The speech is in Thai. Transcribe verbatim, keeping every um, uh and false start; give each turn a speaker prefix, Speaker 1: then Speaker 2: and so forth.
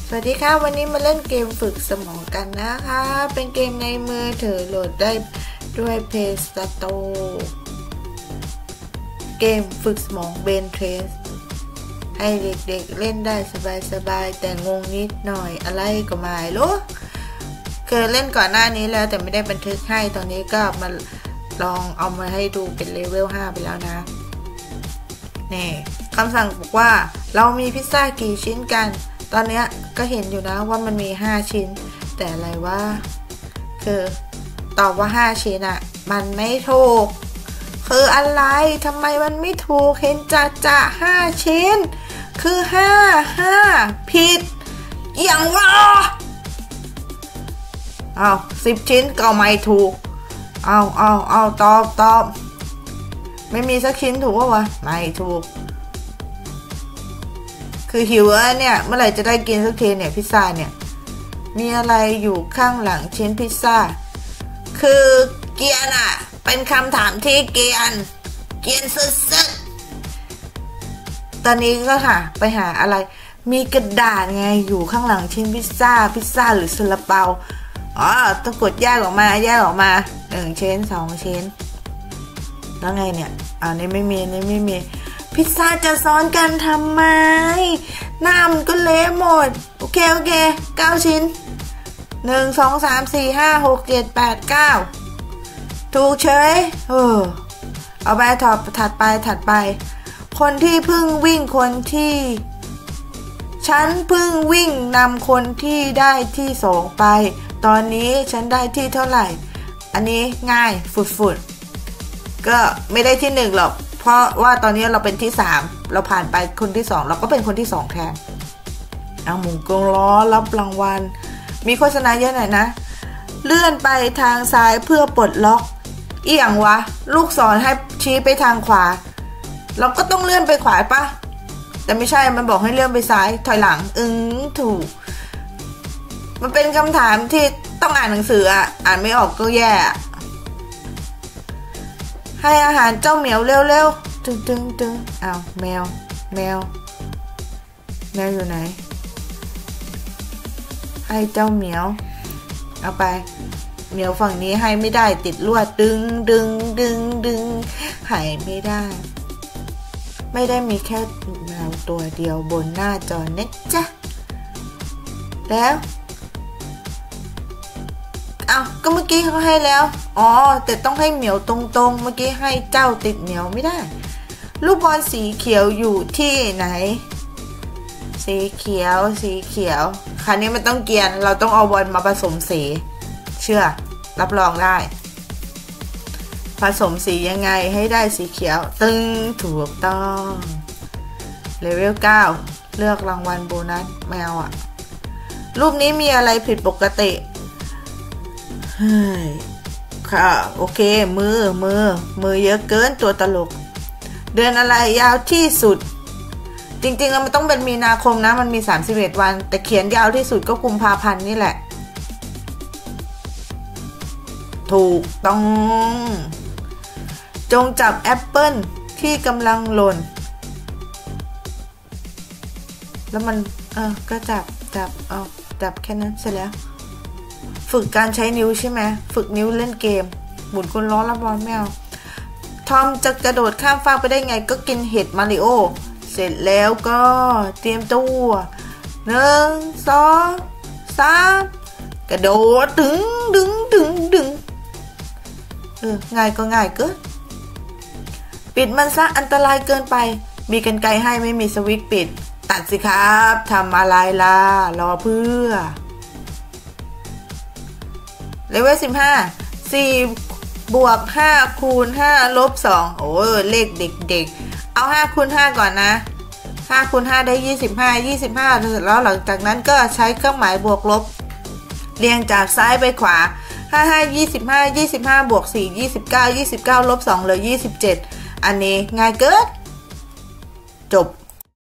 Speaker 1: สวัสดีค่ะวันนี้มาเล่นเกมฝึกสมองกันนะคะเป็นเกมในมือถือโหลดได้ด้วย Play Store เกมฝึกสมองเบนเทรสให้เด็กๆเล่นได้สบายๆแต่งงนิดหน่อยอะไรก็ไม่รู้เคยเล่นก่อนหน้านี้แล้วแต่ไม่ได้บันทึกให้ตอนนี้ก็มาลองเอามาให้ดูเป็นเลเวลห้าไปแล้วนะนี่คำสั่งบอกว่าเรามีพิซซ่ากี่ชิ้นกันตอนนี้ก็เห็นอยู่นะว่ามันมีห้าชิ้นแต่อะไรว่าคือตอบว่าห้าชิ้นอะมันไม่ถูกคืออะไรทำไมมันไม่ถูกเห็นจะจะห้าชิ้นคือห้าห้าผิดอย่างว่าเอาสิบชิ้นก็ไม่ถูกเอาเอาเอาตอบตอบไม่มีสักชิ้นถูกวะไม่ถูกคือหิวแล้วเนี่ยเมื่อไหร่จะได้กินสักทีเนี่ยพิซซ่าเนี่ยมีอะไรอยู่ข้างหลังชิ้นพิซซ่าคือเกียร์น่ะเป็นคำถามที่เกียร์เกียร์สุดๆตอนนี้ก็ค่ะไปหาอะไรมีกระดาษไงอยู่ข้างหลังชิ้นพิซซ่าพิซซ่าหรือซาลาเปาอ๋อต้องกดแยกออกมาแยกออกมาหนึ่งชิ้นสองชิ้นแล้วไงเนี่ยอ่านี่ไม่มีนี่ไม่มีพิซซ่าจะซ้อนกันทำไมหน้ามันก็เละหมดโอเคโอเคเก้าชิ้นหนึ่งสองสามสี่ห้าหกเจ็ดแปดเก้าถูกเฉยเออเอาไปถอดถัดไปถัดไปคนที่เพิ่งวิ่งคนที่ฉันเพิ่งวิ่งนำคนที่ได้ที่สองไปตอนนี้ฉันได้ที่เท่าไหร่อันนี้ง่ายฟุดๆก็ไม่ได้ที่หนึ่งหรอกเพราะว่าตอนนี้เราเป็นที่สามเราผ่านไปคนที่สองเราก็เป็นคนที่สองแทนเอาหมุนกงล้อรับรางวัลมีโฆษณาเยอะหน่อยนะเลื่อนไปทางซ้ายเพื่อปลดล็อกเอียงวะลูกศรให้ชี้ไปทางขวาเราก็ต้องเลื่อนไปขวาปะแต่ไม่ใช่มันบอกให้เลื่อนไปซ้ายถอยหลังอึ้งถูกมันเป็นคำถามที่ต้องอ่านหนังสืออ่ะอ่านไม่ออกก็แย่ให้อาหารเจ้าเหมียวเร็วๆตึงตึงตึงอ้าวแมวแมวแมวอยู่ไหนให้เจ้าเหมียวเอาไปเหมียวฝั่งนี้ให้ไม่ได้ติดลวดดึงดึงดึงดึงให้ไม่ได้ไม่ได้มีแค่แมวตัวเดียวบนหน้าจอนะจ๊ะแล้วอ้าวก็เมื่อกี้เขาให้แล้วอ๋อแต่ต้องให้เหมียวตรงๆเมื่อกี้ให้เจ้าติดเหมียวไม่ได้ลูกบอลสีเขียวอยู่ที่ไหนสีเขียวสีเขียวคราวนี้มันต้องเกียนเราต้องเอาบอลมาผสมสีเชื่อรับรองได้ผสมสียังไงให้ได้สีเขียวตึงถูกต้องเลเวลเก้าเลือกรางวัลโบนัสแมวอ่ะรูปนี้มีอะไรผิดปกติเฮ้ยค่ะโอเคมือมือมือเยอะเกินตัวตลกเดือนอะไรยาวที่สุดจริงๆมันต้องเป็นมีนาคมนะมันมีสามสิบเอ็ดวันแต่เขียนยาวที่สุดก็กุมภาพันธ์นี่แหละถูกต้องจงจับแอปเปิ้ลที่กำลังหล่นแล้วมันเออก็จับจับเอาจับแค่นั้นเสร็จแล้วฝึกการใช้นิ้วใช่ไหมฝึกนิ้วเล่นเกมหมุนก้นล้อรับบอลแมวทอมจะกระโดดข้ามฟากไปได้ไงก็กินเห็ดมาริโอเสร็จแล้วก็เตรียมตัวหนึ่งสองสามกระโดดดึงดึงดึงดึงเออง่ายก็ง่ายเกินปิดมันซะอันตรายเกินไปมีกรรไกรให้ไม่มีสวิตช์ปิดตัดสิครับทำอะไรล่ะรอเพื่อเลเวลสิบห้า สี่บวกห้าคูณห้าลบสองโอ้เลขเด็กๆเอาห้าคูณห้าก่อนนะห้าคูณห้าได้ยี่สิบห้า ยี่สิบห้าแล้วหลังจากนั้นก็ใช้เครื่องหมายบวกลบเรียงจากซ้ายไปขวาห้า ห้า ยี่สิบห้า ยี่สิบห้าบวกสี่ ยี่สิบเก้า ยี่สิบเก้าลบสองเหลือยี่สิบเจ็ดอันนี้ง่ายเกินจบ